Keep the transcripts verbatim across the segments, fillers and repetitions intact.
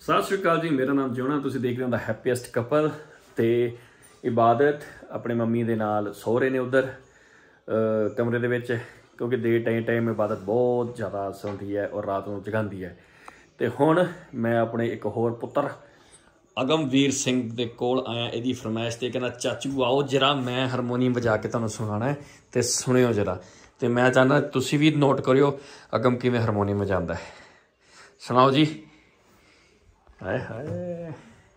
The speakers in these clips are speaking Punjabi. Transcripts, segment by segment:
सत श्री अकाल जी, मेरा नाम जियोना, तुसीं देख रहे हो द हैप्पीएस्ट कपल। तो इबादत अपने मम्मी दे नाल सो रहे ने उधर कमरे दे विच, क्योंकि दे टाइम टाइम इबादत बहुत ज़्यादा सौंदी है और रात को जगाती है। तो हुण मैं अपने एक होर पुत्र अगमवीर सिंह दे कोल आया, इहदी फरमाइश ते कहना चाचू आओ जरा मैं हारमोनीयम बजा के तुहानूं सुनाना है, तो सुनियो जरा। तो मैं चाहना तुसीं भी नोट करियो अगम किवें हारमोनीयम बजांदा है। सुनाओ जी। हाय हाय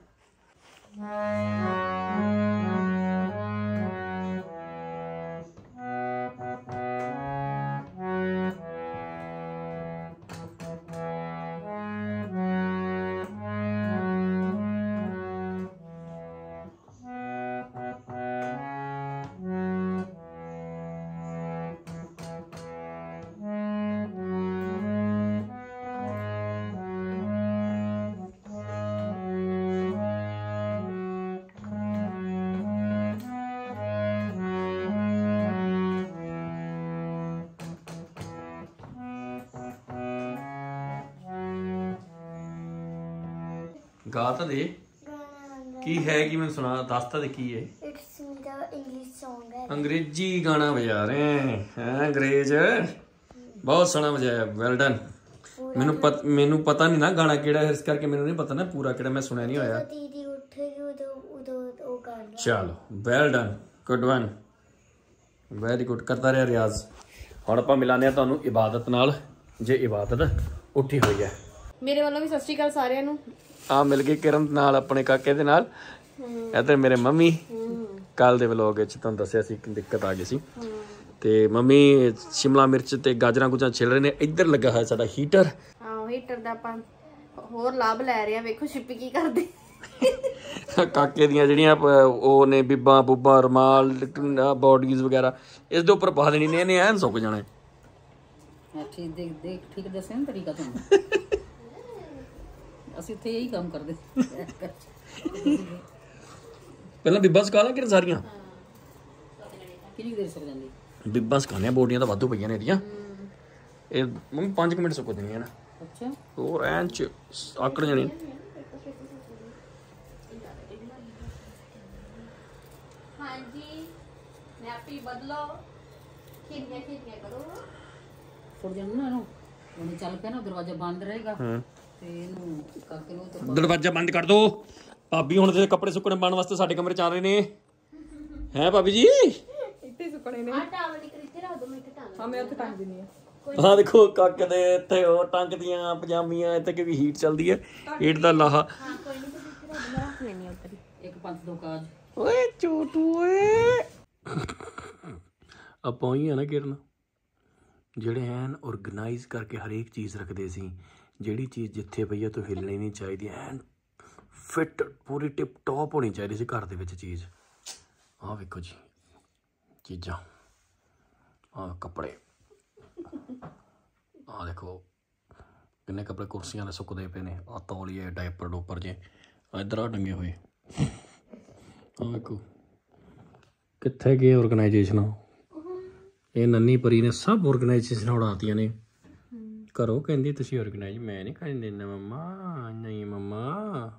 गा तो दे की है कि मैं सुना दस तो दे की है। अंग्रेजी गाना बजा रहे हैं अंग्रेज, बहुत सोहना बजाया, वेल डन। मैनू पत मैनू पता नहीं ना गाना केड़ा है, इस करके मैनू नहीं पता ना पूरा केड़ा, मैं सुनिया नहीं होया। चलो well done, good one, very good, करता रहा रियाज। हुण आपां मिलाने तुहानूं इबादत नाल, जे इबादत उठी हुई है। मेरे वालों भी सत श्री अकाल सारिਆਂ ਨੂੰ। आ मिल गई किरण नाल अपने काके दे नाल। इधर मेरे मम्मी कल दे व्लॉग विच तुहानूं दस्सिया सी दिक्कत आ गई सी, ते मम्मी शिमला मिर्च ते गाजरां गुजरां छिल रहे ने। इधर लगा है साडा हीटर। हां हीटर दा आपां होर लाभ लै रहे हैं। वेखो शिप्पी की करदे काके दियां ਜਿਹੜੀਆਂ ਉਹ ਨੇ ਬਿੱਬਾਂ ਬੁੱਬਾਂ ਰਮਾਲ ਬੋਡੀਜ਼ ਵਗੈਰਾ ਇਸ ਦੇ ਉੱਪਰ ਪਾ ਦੇਣੀ ਨੇ, ਇਹਨੇ ਐਨ ਸੁੱਕ ਜਾਣਾ। ਠੀਕ ਦੇਖ ਦੇਖ ਠੀਕ ਦੱਸਿਆ ਨਾ ਤਰੀਕਾ ਤੁਹਾਨੂੰ। ਅਸੀਂ ਤੇ ਇਹੀ ਕੰਮ ਕਰਦੇ। ਪਹਿਲਾਂ ਬਿੱਬਾਂ ਸੁਕਾ ਲਾਂ ਕਿ ਸਾਰੀਆਂ ਕਿੰਨੀ ਦੇਰ ਸੁੱਕ ਜਾਂਦੀ? ਬਿੱਬਾਂ ਸੁਕਾਉਣੀਆਂ, ਬੋਡੀਆਂ ਤਾਂ ਵਾਧੂ ਪਈਆਂ ਨੇ ਇਹਦੀਆਂ। ਇਹ ਮੰਮੀ ਪੰਜ ਕੁ ਮਿੰਟ ਸੁੱਕ ਦੇਣੀਆਂ ਨਾ। ਅੱਛਾ ਹੋਰ ਐਨ ਚ ਆਕੜ ਜਾਣੀ। ਹਾਂਜੀ ਨੈਪੀ ਬਦਲੋ, ਖੇਡੀਆਂ ਖੇਡੀਆਂ ਕਰੋ। ਥੋੜਾ ਜਿਹਾ ਨਾ ਇਹਨੂੰ ਉਹਨੇ ਚੱਲ ਪਿਆ ਨਾ, ਦਰਵਾਜ਼ਾ ਬੰਦ ਰਹੇਗਾ ਤੇ ਇਹਨੂੰ ਕਾਕੇ ਨੂੰ ਤੇ ਦਰਵਾਜ਼ਾ ਬੰਦ ਕਰ ਦੋ। ਭਾਬੀ ਹੁਣ ਤੇ ਕੱਪੜੇ ਸੁੱਕਣੇ ਪਾਉਣ ਵਾਸਤੇ ਸਾਡੇ ਕਮਰੇ ਚ ਆ ਰਹੇ ਨੇ। ਹੈ ਭਾਬੀ ਜੀ ਇੱਥੇ ਸੁੱਕਣੇ ਨੇ। ਆ ਟਾਵਲ ਇੱਕ ਇੱਥੇ ਰੱਖ ਦੋ, ਮੈਂ ਇੱਥੇ ਟੰਗ। ਹਾਂ ਮੈਂ ਉੱਥੇ ਟੰਗ ਦਿੰਨੀ ਆ। ਹਾਂ ਦੇਖੋ ਕਾਕੇ ਦੇ ਇੱਥੇ ਉਹ ਟੰਗਦੀਆਂ ਪਜਾਮੀਆਂ, ਇੱਥੇ ਕਿਉਂਕਿ ਹੀਟ ਚੱਲਦੀ ਹੈ, ਹੀਟ ਦਾ ਲਾਹਾ। ਹਾਂ ਕੋਈ ਨਹੀਂ, ਤੁਸੀਂ ਇੱਥੇ ਰੱਖ ਦੋ, ਮੈਂ ਰੱਖ ਲੈਣੀ ਆ ਉੱਧਰ। ਇੱਕ ਪੰਜ ਦੋ ਕਾਜ। ਓਏ ਚੋਟੂ ਓਏ, ਆਪਾਂ ਹੀ ਆ ਨਾ ਕਿਰਨ ਜਿਹੜੇ ਐਨ ਔਰਗਨਾਈਜ਼ ਕਰਕੇ ਹਰੇਕ ਚੀਜ਼ ਰੱਖਦੇ ਸੀ। ਜਿਹੜੀ ਚੀਜ਼ ਜਿੱਥੇ ਪਈ ਆ ਤੋਂ ਹਿੱਲਣੀ ਨਹੀਂ ਚਾਹੀਦੀ, ਐਨ ਫਿੱਟ ਪੂਰੀ ਟਿਪ ਟੌਪ ਹੋਣੀ ਚਾਹੀਦੀ ਸੀ ਘਰ ਦੇ ਵਿੱਚ ਚੀਜ਼। ਆਹ ਵੇਖੋ ਜੀ ਚੀਜ਼ਾਂ, ਆਹ ਕੱਪੜੇ, ਆਹ ਦੇਖੋ ਕਿੰਨੇ ਕੱਪੜੇ ਕੁਰਸੀਆਂ ਦੇ ਸੁੱਕਦੇ ਪਏ ਨੇ। ਆਹ ਤੌਲੀਏ ਡਾਇਪਰ ਡੋਪਰ ਜੇ ਇੱਧਰ ਆ ਟੰਗੇ ਹੋਏ। ਆਹ ਵੇਖੋ ਕਿੱਥੇ ਗਏ ਔਰਗਨਾਈਜੇਸ਼ਨਾਂ। ਇਹ ਨੰਨੀ ਪਰੀ ਨੇ ਸਭ ਔਰਗਨਾਈਜੇਸ਼ਨਾਂ ਉਡਾਤੀਆਂ ਨੇ ਘਰੋਂ। ਕਹਿੰਦੀ ਤੁਸੀਂ ਔਰਗਨਾਈਜ਼, ਮੈਂ ਨਹੀਂ ਕਰਨ ਦਿੰਦਾ ਮੰਮਾ। ਨਹੀਂ ਮੰਮਾ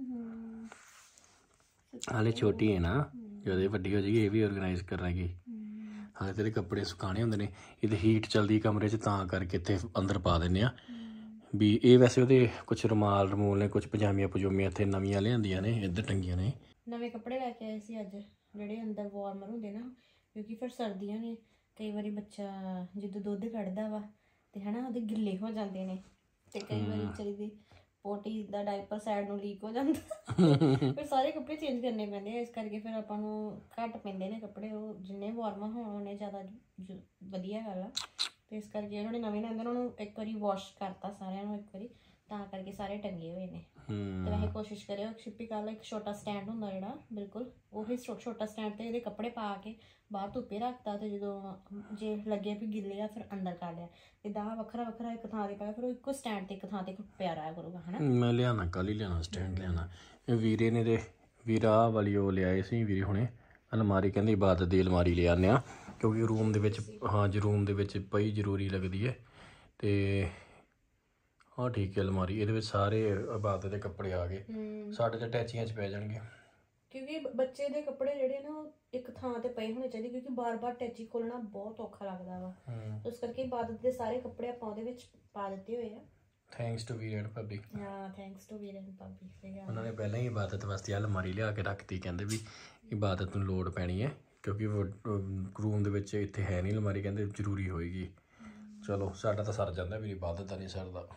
ਹਾਲੇ ਛੋਟੀ ਹੈ ਨਾ, ਜਦੋਂ ਵੱਡੀ ਹੋ ਜਾਏਗੀ ਇਹ ਵੀ ਔਰਗਨਾਈਜ਼ ਕਰਾਂਗੀ। ਹਾਲੇ ਤੇਰੇ ਕੱਪੜੇ ਸੁਕਾਉਣੇ ਹੁੰਦੇ ਨੇ, ਇਹਦੇ ਹੀਟ ਚੱਲਦੀ ਕਮਰੇ 'ਚ, ਤਾਂ ਕਰਕੇ ਇੱਥੇ ਅੰਦਰ ਪਾ ਦਿੰਦੇ ਆ ਵੀ ਇਹ। ਵੈਸੇ ਉਹਦੇ ਕੁਛ ਰੁਮਾਲ ਰਮੂਲ ਨੇ, ਕੁਛ ਪਜਾਮੀਆਂ ਪਜੂਮੀਆਂ ਇੱਥੇ ਨਵੀਆਂ ਲਿਆਂਦੀਆਂ ਨੇ, ਇੱਧਰ ਟੰਗੀਆਂ ਨੇ। ਨਵੇਂ ਕੱਪੜੇ ਲੈ ਕੇ ਆਏ ਸੀ ਅੱਜ, ਜਿਹੜੇ ਅੰਦਰ ਵਾਰਮਰ ਹੁੰਦੇ ਨਾ, ਕਿਉਂਕਿ ਫਿਰ ਸਰਦੀਆਂ ਨੇ, ਕਈ ਵਾਰੀ ਬੱਚਾ ਜਦੋਂ ਦੁੱਧ ਕੱਢਦਾ ਵਾ ਤੇ ਹਨਾ ਉਹਦੇ ਗਿੱਲੇ ਹੋ ਜਾਂਦੇ ਨੇ, ਤੇ ਕਈ ਵਾਰੀ ਵਿਚਾਰੀ ਦੀ ਪੋਟੀ ਦਾ ਡਾਈਪਰ ਸਾਈਡ ਨੂੰ ਲੀਕ ਹੋ ਜਾਂਦਾ। ਫਿਰ ਸਾਰੇ ਕੱਪੜੇ ਚੇਂਜ ਕਰਨੇ ਪੈਂਦੇ ਆ, ਇਸ ਕਰਕੇ ਫਿਰ ਆਪਾਂ ਨੂੰ ਘੱਟ ਪੈਂਦੇ ਨੇ ਕੱਪੜੇ। ਉਹ ਜਿੰਨੇ ਵਾਰਮਰ ਹੋਣ ਉਹਨੇ ਜ਼ਿਆਦਾ ਵਧੀਆ ਗੱਲ ਆ। ਤੇ ਇਸ ਕਰਕੇ ਉਹਨਾਂ ਨੇ ਨਵੇਂ ਲੈਂਦੇ, ਉਹਨਾਂ ਨੂੰ ਇੱਕ ਵਾਰੀ ਵਾਸ਼ ਕਰਤਾ ਸਾਰਿਆਂ ਨੂੰ ਇੱਕ ਵਾਰੀ, ਤਾਂ ਕਰਕੇ ਸਾਰੇ ਟੰਗੇ ਹੋਏ ਨੇ। ਤੇ ਵੈਸੇ ਕੋਸ਼ਿਸ਼ ਕਰਿਓ ਸ਼ਿੱਪੀ ਕੱਲ ਇੱਕ ਛੋਟਾ ਸਟੈਂਡ ਹੁੰਦਾ ਜਿਹੜਾ ਬਿਲਕੁਲ ਉਹੀ ਛੋਟਾ ਸਟੈਂਡ ਤੇ ਇਹਦੇ ਕੱਪੜੇ ਪਾ ਕੇ ਬਾਹਰ ਧੁੱਪੇ ਰੱਖਤਾ, ਤੇ ਜਦੋਂ ਜੇ ਲੱਗੇ ਵੀ ਗਿੱਲੇ ਆ ਫਿਰ ਅੰਦਰ ਕਰ ਲਿਆ। ਇਦਾਂ ਵੱਖਰਾ ਵੱਖਰਾ ਇੱਕ ਥਾਂ ਤੇ ਪਾਇਆ, ਫਿਰ ਉਹ ਇੱਕੋ ਸਟੈਂਡ ਤੇ ਇੱਕ ਥਾਂ ਤੇ ਪਿਆ ਰਿਹਾ ਕਰੂਗਾ ਹਨਾ। ਮੈਂ ਲਿਆਣਾ ਕੱਲ ਹੀ ਲਿਆਣਾ ਸਟੈਂਡ ਲਿਆਣਾ। ਵੀਰੇ ਨੇ ਤੇ ਵੀਰਾ ਵਾਲੀ ਉਹ ਲਿਆਏ ਸੀ ਵੀਰੇ ਹੁਣੇ ਅਲਮਾਰੀ, ਕਹਿੰਦੇ ਇਬਾਦਤ ਦੀ ਅਲਮਾਰੀ ਲੈ ਆਉਂਦੇ ਹਾਂ ਕਿਉਂਕਿ ਰੂਮ ਦੇ ਵਿੱਚ, ਹਾਂ ਜੀ ਰੂਮ ਦੇ ਵਿੱਚ ਪਈ ਜ਼ਰੂਰੀ ਲੱਗਦੀ ਹੈ। ਤੇ ਹਾਂ ਠੀਕ ਹੈ ਅਲਮਾਰੀ, ਇਹਦੇ ਵਿੱਚ ਸਾਰੇ ਇਬਾਦਤ ਦੇ ਕੱਪੜੇ ਆ ਗਏ। ਸਾਡੇ ਤੇ ਟੈਚੀਆਂ 'ਚ ਪੈ ਜਾਣਗੇ, ਕਿਉਂਕਿ ਬੱਚੇ ਦੇ ਕੱਪੜੇ ਜਿਹੜੇ ਨਾ ਉਹ ਇੱਕ ਥਾਂ ਤੇ ਪਏ ਹੋਣੇ ਚਾਹੀਦੇ, ਕਿਉਂਕਿ ਬਾਰ-ਬਾਰ ਟੈਚੀ ਖੋਲਣਾ ਬਹੁਤ ਔਖਾ ਲੱਗਦਾ ਵਾ। ਉਸ ਕਰਕੇ ਇਬਾਦਤ ਦੇ ਸਾਰੇ ਕੱਪੜੇ ਆਪਾਂ ਉਹਦੇ ਵਿੱਚ ਪਾ ਦਿੱਤੇ ਹੋਏ ਆ। ਥੈਂਕਸ ਟੂ ਵੀਰ ਐਂਡ ਭਾਬੀ। ਹਾਂ ਥੈਂਕਸ ਟੂ ਵੀਰ ਐਂਡ ਭਾਬੀ। ਸਹੀ ਗੱਲ। ਉਹਨਾਂ ਨੇ ਪਹਿਲਾਂ ਹੀ ਇਬਾਦਤ ਵਾਸਤੇ ਆ ਅਲਮਾਰੀ ਲਿਆ ਕੇ ਰੱਖਤੀ, ਕਹਿੰਦੇ ਵੀ ਇਬਾਦਤ ਨੂੰ ਲੋੜ ਪੈਣੀ ਹੈ, ਕਿਉਂਕਿ ਰੂਮ ਦੇ ਵਿੱਚ ਇੱਥੇ ਹੈ ਨਹੀਂ ਅਲਮਾਰੀ, ਕਹਿੰਦੇ ਜ਼ਰੂਰੀ ਹੋਏਗੀ। ਚਲੋ ਸਾਡਾ ਤਾਂ ਸਰ ਜਾਂਦਾ, ਵੀ ਇਬਾਦਤ ਦਾ ਨਹੀਂ ਸਰਦਾ।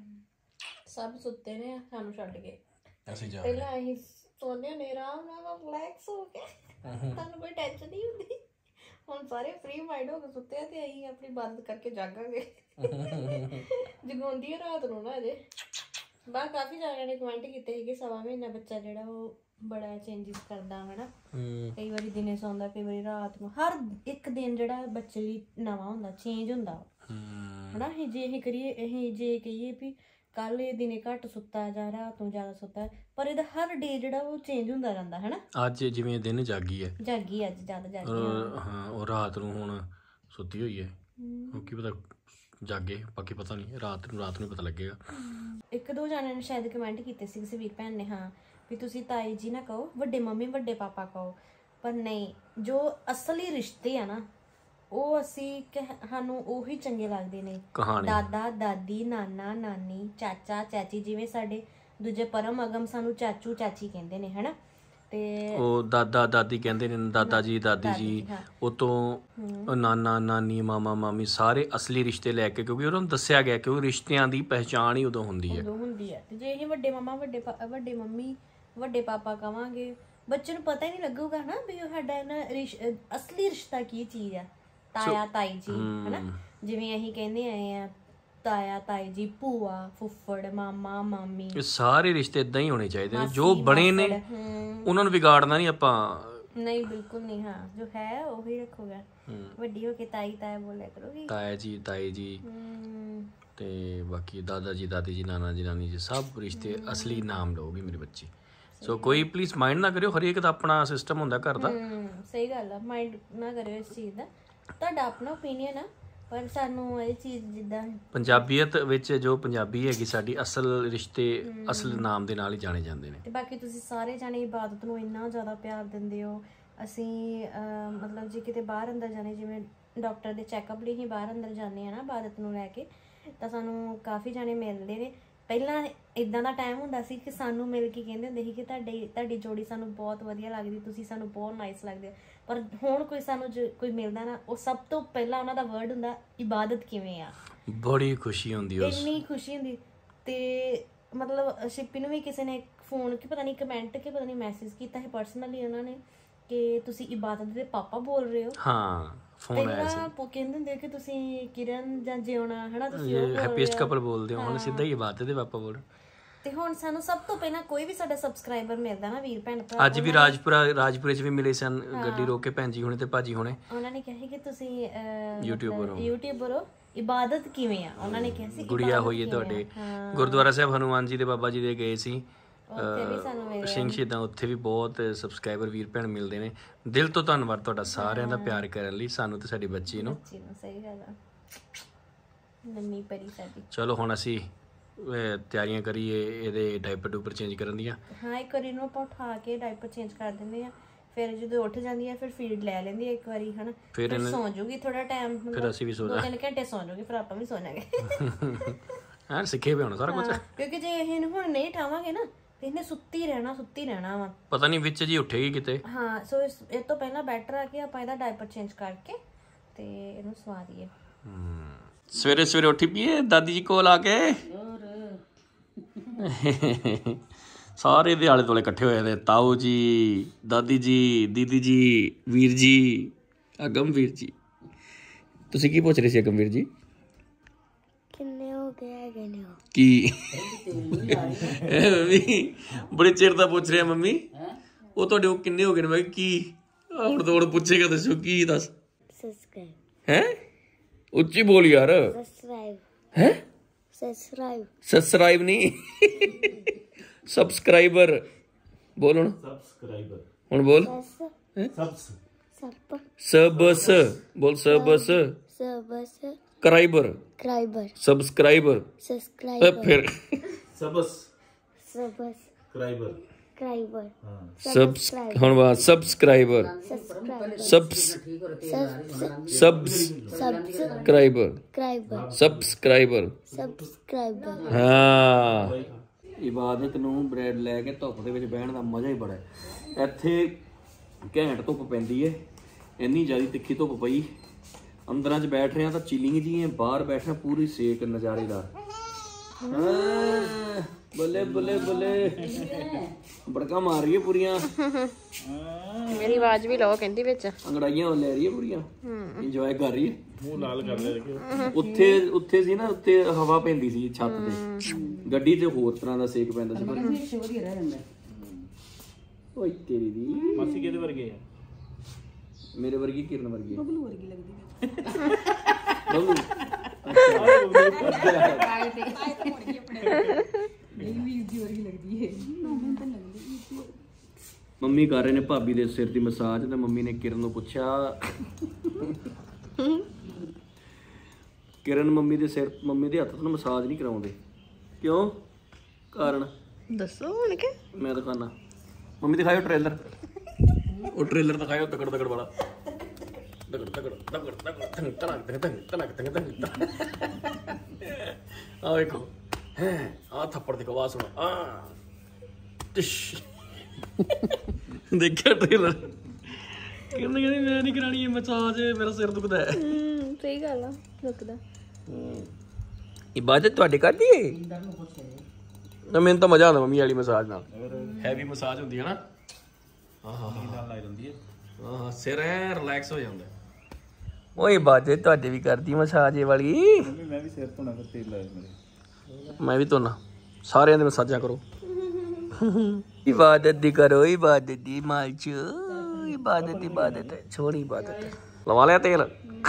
ਸਭ ਸੁੱਤੇ ਨੇ ਸਾਨੂੰ ਛੱਡ ਕੇ, ਅਸੀਂ ਜਾ ਪਹਿਲਾਂ ਅਸੀਂ ਸੋਨੇ ਨੇ ਆਰਾਮ ਨਾਲ ਰਿਲੈਕਸ ਹੋ ਕੇ, ਸਾਨੂੰ ਕੋਈ ਟੈਨਸ਼ਨ ਨਹੀਂ ਹੁੰਦੀ। ਹੁਣ ਸਾਰੇ ਫ੍ਰੀ ਮਾਈਂਡ ਹੋ ਕੇ ਸੁੱਤੇ ਆ ਤੇ ਅਸੀਂ ਆਪਣੀ ਬੰਦ ਕਰਕੇ ਜਾਗਾਂਗੇ। ਜਗਾਉਂਦੀ ਆ ਰਾਤ ਨੂੰ ਨਾ ਅਜੇ। ਬਾਹਰ ਕਾਫੀ ਜਣਿਆਂ ਨੇ ਕਮੈਂਟ ਕੀਤੇ ਸੀ ਕਿ ਸਵਾ ਮਹੀਨਾ ਬੱਚਾ ਜਿਹੜਾ ਉਹ ਬੜਾ ਚੇਂਜਿਸ ਕਰਦਾ ਹਨਾ, ਕਈ ਵਾਰੀ ਦਿਨੇ ਸੌਂਦਾ, ਕਈ ਵਾਰੀ ਰਾਤ ਨੂੰ। ਹਰ ਇੱਕ ਦਿਨ ਜਿਹੜਾ ਬੱਚੇ ਲਈ ਨਵਾਂ ਹੁੰਦਾ, ਚੇਂਜ ਹੁੰਦਾ ਹਨਾ। ਅਸੀਂ ਜੇ ਇਹ ਕਰੀਏ, ਅਸੀਂ ਜੇ ਕਹੀਏ ਵੀ ਕੱਲ ਇਹ ਦਿਨੇ ਘੱਟ ਸੁੱਤਾ ਜਾਂ ਰਾਤ ਨੂੰ ਜ਼ਿਆਦਾ ਸੁੱਤਾ, ਪਰ ਇਹਦਾ ਹਰ ਡੇ ਜਿਹੜਾ ਉਹ ਚੇਂਜ ਹੁੰਦਾ ਜਾਂਦਾ ਹੈ ਨਾ। ਅੱਜ ਜਿਵੇਂ ਦਿਨ ਜਾਗੀ ਹੈ, ਜਾਗੀ ਅੱਜ ਜ਼ਿਆਦਾ ਜਾਗੀ, ਹਾਂ ਉਹ ਰਾਤ ਨੂੰ ਹੁਣ ਸੁੱਤੀ ਹੋਈ ਹੈ, ਉਹ ਕੀ ਪਤਾ ਜਾਗੇ, ਬਾਕੀ ਪਤਾ ਨਹੀਂ, ਰਾਤ ਨੂੰ ਰਾਤ ਨੂੰ ਪਤਾ ਲੱਗੇਗਾ। ਇੱਕ ਦੋ ਜਣਿਆਂ ਨੇ ਸ਼ਾਇਦ ਕਮੈਂਟ ਕੀਤੇ ਸੀ ਕਿਸੇ ਵੀਰ ਭੈਣ ਨੇ, ਹਾਂ ਵੀ ਤੁਸੀਂ ਤਾਈ ਜੀ ਨਾ ਕਹੋ, ਵੱਡੇ ਮੰਮੀ ਵੱਡੇ ਪਾਪਾ ਕਹੋ, ਪਰ ਨਹੀਂ, ਜੋ ਅਸਲੀ ਰਿਸ਼ਤੇ ਆ ਨਾ ਉਹ ਅਸੀਂ ਸਾਨੂੰ ਉਹੀ ਚੰਗੇ ਲੱਗਦੇ ਨੇ। ਦਾਦਾ ਦਾਦੀ, ਨਾਨਾ ਨਾਨੀ, ਚਾਚਾ ਚਾਚੀ, ਜਿਵੇਂ ਸਾਡੇ ਦੂਜੇ ਪਰਮ ਅਗਮ ਸਾਨੂੰ ਚਾਚੂ ਚਾਚੀ ਕਹਿੰਦੇ ਨੇ ਹਨਾ, ਤੇ ਉਹ ਦਾਦਾ ਦਾਦੀ ਕਹਿੰਦੇ ਨੇ, ਦਾਦਾ ਜੀ ਦਾਦੀ ਜੀ, ਉਹ ਤੋਂ ਨਾਨਾ ਨਾਨੀ, ਮਾਮਾ ਮਾਮੀ, ਸਾਰੇ ਅਸਲੀ ਰਿਸ਼ਤੇ ਲੈ ਕੇ, ਕਿਉਂਕਿ ਉਹਨਾਂ ਨੂੰ ਦੱਸਿਆ ਗਿਆ ਕਿ ਉਹ ਰਿਸ਼ਤਿਆਂ ਦੀ ਪਹਿਚਾਣ ਹੀ ਉਦੋਂ ਹੁੰਦੀ ਹੈ ਹੁੰਦੀ ਹੈ ਤੇ ਜੇ ਅਸੀਂ ਵੱਡੇ ਮਾਮਾ ਵੱਡੇ ਵੱਡੇ ਮੰਮੀ ਵੱਡੇ ਪਾਪਾ ਕਵਾਂਗੇ, ਬੱਚੇ ਨੂੰ ਪਤਾ ਹੀ ਨਹੀਂ ਲੱਗੂਗਾ ਨਾ ਵੀ ਉਹ ਸਾਡਾ ਨਾ ਅਸਲੀ ਰਿਸ਼ਤਾ ਕੀ ਚੀਜ਼ ਆ। ਤਾਇਆ ਤਾਈ ਜੀ ਹਨਾ, ਜਿਵੇਂ ਅਸੀਂ ਕਹਿੰਦੇ ਆਏ ਆ ਤਾਇਆ ਤਾਈ ਜੀ, ਭੂਆ ਫੁੱਫੜ, ਮਾਮਾ ਮਾਮੀ, ਇਹ ਸਾਰੇ ਰਿਸ਼ਤੇ ਏਦਾਂ ਹੀ ਹੋਣੇ ਚਾਹੀਦੇ ਨੇ। ਜੋ ਬਣੇ ਨੇ ਉਹਨਾਂ ਨੂੰ ਵਿਗਾੜਨਾ ਨਹੀਂ ਆਪਾਂ, ਨਹੀਂ ਬਿਲਕੁਲ ਨਹੀਂ। ਹਾਂ ਜੋ ਹੈ ਉਹੀ ਰੱਖੋਗਾ, ਵੱਡੀ ਹੋ ਕੇ ਤਾਈ ਤਾਇਆ ਬੋਲਿਆ ਕਰੋਗੀ, ਤਾਇਆ ਜੀ ਤਾਈ ਜੀ, ਤੇ ਬਾਕੀ ਦਾਦਾ ਜੀ ਦਾਦੀ ਜੀ, ਨਾਨਾ ਜੀ ਨਾਨੀ ਜੀ, ਸਭ ਰਿਸ਼ਤੇ ਅਸਲੀ ਨਾਮ ਲਓਗੇ ਮੇਰੇ ਬੱਚੇ। ਸੋ ਕੋਈ ਪਲੀਜ਼ ਮਾਈਂਡ ਨਾ ਕਰਿਓ, ਹਰੇਕ ਦਾ ਆਪਣਾ ਸਿਸਟਮ ਹੁੰਦਾ ਘਰ ਦਾ। ਸਹੀ ਗੱਲ ਆ, ਮਾਈਂਡ ਨਾ ਕਰਿਓ ਇਸ ਚੀਜ਼ ਦਾ, ਤੁਹਾਡਾ ਆਪਣਾ ਓਪੀਨੀਅਨ ਆ, ਪਰ ਸਾਨੂੰ ਇਹ ਚੀਜ਼ ਜਿੱਦਾਂ ਪੰਜਾਬੀਅਤ ਵਿੱਚ ਜੋ ਪੰਜਾਬੀ ਹੈਗੀ ਸਾਡੀ, ਅਸਲ ਰਿਸ਼ਤੇ ਅਸਲ ਨਾਮ ਦੇ ਨਾਲ ਹੀ ਜਾਣੇ ਜਾਂਦੇ ਨੇ। ਤੇ ਬਾਕੀ ਤੁਸੀਂ ਸਾਰੇ ਜਾਣੇ ਇਬਾਦਤ ਨੂੰ ਇੰਨਾ ਜ਼ਿਆਦਾ ਪਿਆਰ ਦਿੰਦੇ ਹੋ। ਅਸੀਂ ਮਤਲਬ ਜੇ ਕਿਤੇ ਬਾਹਰ ਅੰਦਰ ਜਾਣੇ, ਜਿਵੇਂ ਡਾਕਟਰ ਦੇ ਚੈੱਕਅਪ ਲਈ ਹੀ ਬਾਹਰ ਅੰਦਰ ਜਾਂਦੇ ਆ ਨਾ ਇਬਾਦਤ ਨੂੰ ਲੈ ਕੇ, ਤਾਂ ਸਾਨੂੰ ਕਾਫੀ ਜਾਣੇ ਮਿਲਦੇ ਨੇ। ਪਹਿਲਾਂ ਇੱਦਾਂ ਦਾ ਟਾਈਮ ਹੁੰਦਾ ਸੀ ਕਿ ਸਾਨੂੰ ਮਿਲ ਕੇ ਕਹਿੰਦੇ ਹੁੰਦੇ ਸੀ ਕਿ ਤੁਹਾਡੀ ਤੁਹਾਡੀ ਜੋੜੀ ਸਾਨੂੰ ਬਹੁਤ ਵਧੀਆ ਲੱਗਦੀ, ਤੁਸੀਂ ਸਾਨੂੰ ਬਹੁਤ ਨਾਈਸ ਲੱਗਦੇ ਹੋ। ਪਰ ਹੁਣ ਕੋਈ ਸਾਨੂੰ ਕੋਈ ਮਿਲਦਾ ਨਾ, ਉਹ ਸਭ ਤੋਂ ਪਹਿਲਾਂ ਉਹਨਾਂ ਦਾ ਵਰਡ ਹੁੰਦਾ ਇਬਾਦਤ ਕਿਵੇਂ ਆ। ਬੜੀ ਖੁਸ਼ੀ ਹੁੰਦੀ, ਇੰਨੀ ਖੁਸ਼ੀ ਹੁੰਦੀ। ਤੇ ਮਤਲਬ ਸ਼ਿਪੀ ਨੂੰ ਵੀ ਕਿਸੇ ਨੇ ਫੋਨ ਕਿ ਪਤਾ ਨਹੀਂ ਕਮੈਂਟ ਕਿ ਪਤਾ ਨਹੀਂ ਮੈਸੇਜ ਕੀਤਾ ਹੈ ਪਰਸਨਲੀ ਉਹਨਾਂ ਨੇ ਕਿ ਤੁਸੀਂ ਇਬਾਦਤ ਦੇ ਪਾਪਾ ਬੋਲ ਰਹੇ ਹੋ। ਹਾਂ ਫੋਨ ਆਇਆ ਸੀ, ਕਹਿੰਦੇ ਹੁੰਦੇ ਕਿ ਤੁਸੀਂ ਕਿਰਨ ਜਾਂ ਜਿਉਣਾ ਹਨਾ, ਤੁਸੀਂ ਹੈਪੀਐਸਟ ਕਪਲ ਬੋਲਦੇ ਹੋ, ਹੁਣ ਸਿੱਧਾ ਹੀ ਇਬਾਦਤ ਦੇ ਪਾਪਾ ਬੋਲ। ਤੇ ਹੁਣ ਸਾਨੂੰ ਸਭ ਤੋਂ ਪਹਿਲਾਂ ਕੋਈ ਵੀ ਸਾਡਾ ਸਬਸਕ੍ਰਾਈਬਰ ਮਿਲਦਾ ਨਾ ਵੀਰ ਭੈਣ ਭਰਾ, ਅੱਜ ਵੀ ਰਾਜਪੁਰਾ ਰਾਜਪੁਰੇ ਚ ਵੀ ਮਿਲੇ ਸਨ, ਗੱਡੀ ਰੋਕ ਕੇ ਭੈਣ ਜੀ ਹੁਣੇ ਤੇ ਭਾਜੀ ਹੁਣੇ, ਉਹਨਾਂ ਨੇ ਕਿਹਾ ਕਿ ਤੁਸੀਂ ਯੂਟਿਊਬਰ ਹੋ ਯੂਟਿਊਬਰ ਹੋ ਇਬਾਦਤ ਕਿਵੇਂ ਆ, ਉਹਨਾਂ ਨੇ ਕਿਹਾ ਸੀ ਗੁੜੀਆ ਹੋਈ ਹੈ ਤੁਹਾਡੇ। ਗੁਰਦੁਆਰਾ ਸਾਹਿਬ ਹਨੂੰਮਾਨ ਜੀ ਦੇ ਬਾਬਾ ਜੀ ਦੇ ਗਏ ਸੀ ਸਿੰਘ ਸ਼ਹੀਦਾਂ, ਉੱਥੇ ਵੀ ਬਹੁਤ ਸਬਸਕ੍ਰਾਈਬਰ ਵੀਰ ਭੈਣ ਮਿਲਦੇ ਨੇ। ਦਿਲ ਤੋਂ ਧੰਨਵਾਦ ਤੁਹਾਡਾ ਸਾਰਿਆਂ ਦਾ ਪਿਆਰ ਕਰਨ ਲਈ, ਸਾਨੂੰ ਤੇ ਸਾਡੀ ਬੱਚੀ ਨੂੰ। ਸਹੀ ਗੱਲ ਆ, ਨੰਨੀ ਪਰੀ ਸਾਡੀ। ਚਲੋ ਹੁਣ ਅਸੀਂ ਤਿਆਰੀਆਂ ਕਰੀਏ ਇਹਦੇ ਡਾਈਪਰ ਡੂਪਰ ਚੇਂਜ ਕਰਨ ਦੀਆਂ। ਹਾਂ ਇੱਕ ਵਾਰੀ ਇਹਨੂੰ ਆਪਾਂ ਉਠਾ ਕੇ ਡਾਈਪਰ ਚੇਂਜ ਕਰ ਦਿੰਦੇ ਆ, ਫਿਰ ਜਦੋਂ ਉੱਠ ਜਾਂਦੀ ਆ ਫਿਰ ਫੀਡ ਲੈ ਲੈਂਦੀ ਆ ਇੱਕ ਵਾਰੀ ਹਨਾ, ਫਿਰ ਸੌਂ ਜੂਗੀ ਥੋੜਾ ਟਾਈਮ, ਫਿਰ ਅਸੀਂ ਵੀ ਸੌ ਜਾ ਦੋ ਤਿੰਨ ਘੰਟੇ ਸੌਂ ਜੂਗੀ, ਫਿਰ ਆਪਾਂ ਵੀ ਸੌ ਜਾਗੇ। ਹਾਂ ਸਿੱਖੇ ਵੀ ਹੋਣਾ ਸਾਰਾ ਕੁਝ, ਕਿਉਂਕਿ ਜੇ ਇਹਨੂੰ ਹੁਣ ਨਹੀਂ ਉਠਾਵਾਂਗੇ ਨਾ ਤੇ ਇਹਨੇ ਸੁੱਤੀ ਰਹਿਣਾ ਸੁੱਤੀ ਰਹਿਣਾ ਵਾ, ਪਤਾ ਨਹੀਂ ਵਿੱਚ ਜੀ ਉੱਠੇਗੀ ਕਿਤੇ। ਹਾਂ ਸੋ ਇਹ ਤੋਂ ਪਹਿਲਾਂ ਬੈਟਰ ਆ ਕਿ ਆਪਾਂ ਇਹਦਾ ਡਾਈਪਰ ਚੇਂਜ ਕਰਕੇ ਤੇ ਇਹਨੂੰ ਸਵਾ ਦਈਏ। ਸਵੇਰੇ ਸਵੇਰੇ ਉੱਠੀ ਪਈਏ ਦਾਦੀ ਜੀ ਕੋਲ ਆ ਕੇ, ਸਾਰੇ ਦੇ ਆਲੇ ਦੁਆਲੇ ਇਕੱਠੇ ਹੋਏ ਨੇ, ਤਾਊ ਜੀ, ਦਾਦੀ ਜੀ, ਦੀਦੀ ਜੀ, ਵੀਰ ਜੀ, ਅਗਮ ਵੀਰ ਜੀ। ਤੁਸੀਂ ਕੀ ਪੁੱਛ ਰਹੇ ਸੀ ਅਗਮ ਵੀਰ ਜੀ? ਕਿੰਨੇ ਹੋ ਗਏ ਹੈਗੇ ਨੇ ਕੀ? ਬੜੇ ਚਿਰ ਦਾ ਪੁੱਛ ਰਿਹਾ ਮੰਮੀ, ਉਹ ਤੁਹਾਡੇ ਉਹ ਕਿੰਨੇ ਹੋ ਗਏ ਨੇ? ਮੈਂ ਕੀ ਹੁਣ ਤੋਂ ਹੁਣ ਪੁੱਛੇਗਾ, ਦੱਸੋ ਕੀ? ਦੱਸ। ਸਬਸਕ੍ਰਾਈਬ ਹੈ, ਉੱਚੀ ਬੋਲ ਯਾਰ। ਸਬਸਕ੍ਰਾਈਬ ਹੈ, ਸਬਸਕ੍ਰਾਈਬ ਸਬਸਕ੍ਰਾਈਬ ਨਹੀਂ ਸਬਸਕ੍ਰਾਈਬਰ ਬੋਲ ਹੁਣ। ਸਬਸਕ੍ਰਾਈਬਰ ਹੁਣ ਬੋਲ। ਸਬਸ ਸਬਸ ਬੋਲ, ਸਬਸ ਸਬਸ ਸਬਸਕ੍ਰਾਈਬਰ ਕ੍ਰਾਈਬਰ ਸਬਸਕ੍ਰਾਈਬਰ ਸਬਸਕ੍ਰਾਈਬਰ ਫਿਰ सबस ਸਬਸ क्राइबर ਕ੍ਰਾਈਬਰ ਸਬਸ ਹੁਣ ਬਾਅਦ ਸਬਸਕ੍ਰਾਈਬਰ ਸਬਸ ਸਬਸ ਸਬਸਕ੍ਰਾਈਬਰ ਕ੍ਰਾਈਬਰ ਸਬਸਕ੍ਰਾਈਬਰ ਸਬਸਕ੍ਰਾਈਬਰ ਹਾਂ ਇਬਾਦਤ ਨੂੰ ਬ੍ਰੈਡ ਲੈ ਕੇ ਧੁੱਪ ਦੇ ਵਿੱਚ ਬਹਿਣ ਦਾ ਮਜ਼ਾ ਹੀ ਬੜਾ ਹੈ। ਇੱਥੇ ਘੈਂਟ ਧੁੱਪ ਪੈਂਦੀ ਏ, ਇੰਨੀ ਜ਼ਿਆਦਾ ਤਿੱਖੀ ਧੁੱਪ ਪਈ, ਅੰਦਰਾਂ 'ਚ ਬੈਠ ਰਹੇ ਆ ਤਾਂ ਚਿਲਿੰਗ ਜੀ ਹੈ, ਬਾਹਰ ਬੈਠਾ ਪੂਰੀ ਸੇਕ ਨਜ਼ਾਰੇਦਾਰ। ਹਾਂ ਬੱਲੇ ਬੱਲੇ ਬੱਲੇ ਬੜਕਾ ਮਾਰ ਰਹੀ ਹੈ ਪੂਰੀਆਂ, ਮੇਰੀ ਆਵਾਜ਼ ਵੀ ਲਓ ਕਹਿੰਦੀ ਵਿੱਚ ਅੰਗੜਾਈਆਂ ਲੈ ਰਹੀ ਹੈ ਪੂਰੀਆਂ, ਇੰਜੋਏ ਕਰ ਰਹੀ ਹੈ। मुंह लाल कर ले ਉੱਥੇ ਉੱਥੇ ਸੀ ਨਾ, ਉੱਥੇ ਹਵਾ ਪੈਂਦੀ ਸੀ ਛੱਤ ਤੇ, ਗੱਡੀ ਤੇ ਹੋਰ ਤਰ੍ਹਾਂ ਦਾ ਸੇਕ ਪੈਂਦਾ ਸੀ। ਵਧੀਆ ਰਹਿ ਜਾਂਦਾ ਓਏ ਤੇਰੀ ਦੀ मासी केदे वर्गे है ਮੇਰੇ ਵਰਗੀ ਕਿਰਨ ਵਰਗੀ ਹੈ। ਬਬਲੂ ਵਰਗੀ ਲੱਗਦੀ ਬਬਲੂ ਨਹੀਂ ਵੀ ਦੀ ਵਰਗੀ ਲੱਗਦੀ ਹੈ ਮੈਨੂੰ ਤਾਂ ਲੱਗਦੀ ਮੰਮੀ ਕਰ ਰਹੇ ਨੇ ਭਾਬੀ ਦੇ ਸਿਰ ਦੀ ਮਸਾਜ, ਤੇ ਮੰਮੀ ਨੇ ਕਿਰਨ ਨੂੰ ਪੁੱਛਿਆ, ਕਿਰਨ ਮੰਮੀ ਦੇ ਸਿਰ ਮੰਮੀ ਦੇ ਹੱਥ ਤੋਂ ਮਸਾਜ ਨਹੀਂ ਕਰਾਉਂਦੇ, ਕਿਉਂ? ਕਾਰਨ ਦੱਸੋ ਹੁਣ ਕਿ ਮੈਂ ਦਿਖਾਣਾ। ਮੰਮੀ ਦਿਖਾਇਓ ਟ੍ਰੇਲਰ, ਉਹ ਟ੍ਰੇਲਰ ਦਿਖਾਇਓ ਤਕੜ ਤਕੜ ਵਾਲਾ, ਤਕੜ ਤਕੜ ਤਕੜ ਤਕੜ ਤੰਗ ਤੰਗ ਤੰਗ ਤੰਗ ਤੰਗ ਤੰਗ। ਆ ਵੇਖੋ, ਹੈ ਆ ਥੱਪੜ ਦੀ ਆਵਾਜ਼ ਸੁਣੋ, ਆ ਟਿਸ਼। ਦੇਖਿਆ ਟ੍ਰੇਲਰ? ਕਿਰਨ ਕਹਿੰਦੀ ਮੈਂ ਨਹੀਂ ਕਰਾਣੀ ਇਹ ਮਸਾਜ, ਮੇਰਾ ਸਿਰ ਦੁਖਦਾ ਹੈ। ਸਹੀ ਗੱਲ ਆ, ਦੁਖਦਾ। ਇਬਾਦਤ ਤੁਹਾਡੇ ਕਰਦੀ ਏ? ਨਾ ਮੈਨੂੰ ਤਾਂ ਮਜ਼ਾ ਆਉਂਦਾ ਮੰਮੀ ਵਾਲੀ ਮਸਾਜ ਨਾਲ, ਹੈਵੀ ਮਸਾਜ ਹੁੰਦੀ ਹੈ ਨਾ। ਹਾਂ ਹਾਂ लाल लाई रही है ਹਾਂ ਸਿਰ ਐ ਰਿਲੈਕਸ ਹੋ ਜਾਂਦਾ। ਓਏ ਇਬਾਦਤ ਤੁਹਾਡੇ ਵੀ ਕਰਦੀ ਮਸਾਜ ਇਹ ਵਾਲੀ? मम्मी मैं भी सिर धोना कर तेल लाए मेरे ਮੈਂ ਵੀ ਧੋਣਾ, ਸਾਰਿਆਂ ਦੇ ਮਸਾਜਾਂ ਕਰੋ। ਇਬਾਦਤ ਦੀ ਕਰੋ, ਇਬਾਦਤ ਦੀ ਮਾਲਚ, ਇਬਾਦਤ ਇਬਾਦਤ ਛੋੜੀ ਇਬਾਦਤ। ਲਵਾ ਲਿਆ ਤੇਲ?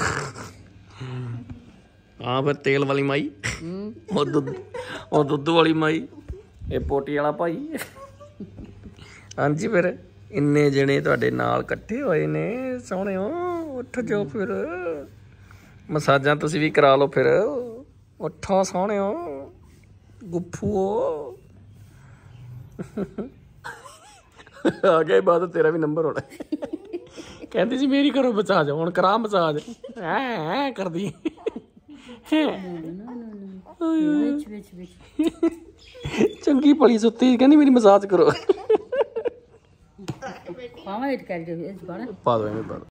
ਹਾਂ ਫਿਰ ਤੇਲ ਵਾਲੀ ਮਾਈ, ਉਹ ਦੁੱਧ ਉਹ ਦੁੱਧ ਵਾਲੀ ਮਾਈ, ਇਹ ਪੋਟੀ ਵਾਲਾ ਭਾਈ। ਹਾਂਜੀ ਫਿਰ ਇੰਨੇ ਜਣੇ ਤੁਹਾਡੇ ਨਾਲ ਇਕੱਠੇ ਹੋਏ ਨੇ ਸੋਹਣਿਓ, ਉੱਠ ਜਾਓ ਫਿਰ, ਮਸਾਜਾਂ ਤੁਸੀਂ ਵੀ ਕਰਾ ਲਓ ਫਿਰ, ਉੱਠੋ ਸੋਹਣਿਓ ਗੁੱਫੂਓ। ਆ ਗਿਆ ਇਬਾਦਤ, ਤੇਰਾ ਵੀ ਨੰਬਰ ਹੋਣਾ। ਕਹਿੰਦੀ ਸੀ ਮੇਰੀ ਕਰੋ ਮਸਾਜ, ਹੁਣ ਕਰਾ ਮਸਾਜ, ਐ ਕਰਦੀ ਵਿੱਚ ਵਿੱਚ ਵਿੱਚ ਚੰਗੀ ਭਲੀ ਸੁੱਤੀ, ਕਹਿੰਦੀ ਮੇਰੀ ਮਸਾਜ ਕਰੋ। ਪਾਵਾਂ ਇਟ ਕਰ ਦੇ ਇਸ ਬਾਣਾ ਪਾ ਦੋ ਇਹਨੂੰ ਪਾ ਦੋ।